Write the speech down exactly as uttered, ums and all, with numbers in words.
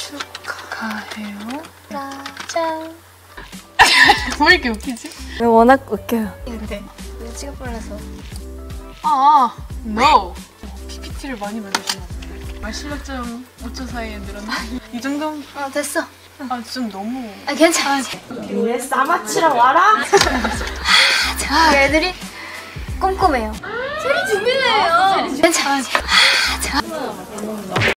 축하해요. 짠. 왜 이렇게 웃기지? 워낙 웃겨요. 근데 이거 찍어버려서. 아, no. 피피티를 많이 만드시나 보네. 말 십몇 점 오 초 사이에 늘었나? 이 정도면 어 됐어. 아, 좀 너무. 아 괜찮아. 왜 싸마치러 와라? 자, 애들이 꼼꼼해요. 소리 준비해요. 괜찮아. 자.